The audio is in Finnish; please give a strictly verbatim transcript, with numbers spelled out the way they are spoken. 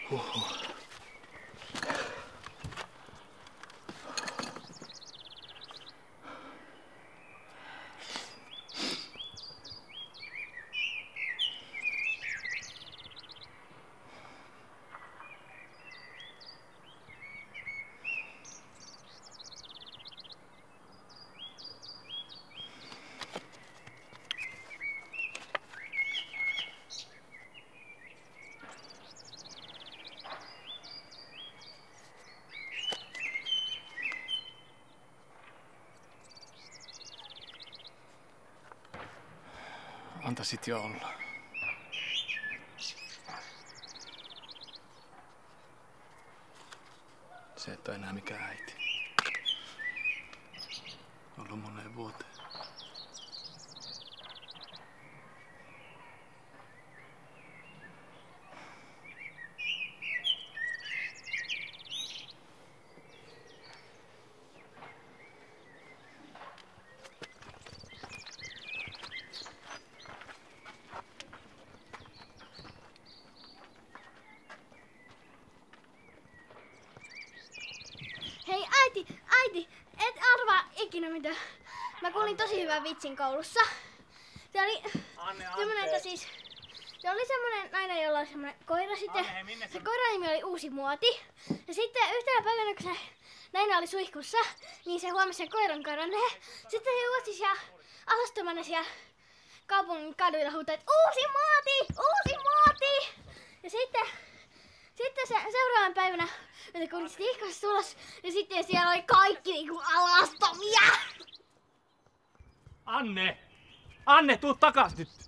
Huhhuh. Anta sit jo olla. Se et ole enää mikään äiti. Ollut moneen vuoteen. Hei äiti, äiti, et arvaa ikinä mitä. Mä kuulin tosi hyvän vitsin koulussa. Se oli semmonen, että siis se oli semmonen nainen, jolla oli semmonen koira sitten. Anne, se koiran nimi oli Uusi Muoti. Ja sitten yhtenä päivänä, kun se nainen oli suihkussa, niin se huomasi sen koiran kadonneen. Sitten se juosti siellä alastomana siellä kaupungin kaduilla huutaa, että Uusi Muoti! Uusi Muoti! Ja sitten, sitten se seuraavan päivänä että kun se tihkasi ulos ja sitten siellä oli kaikki niinku alastomia. Anne! Anne, tuu takas nyt!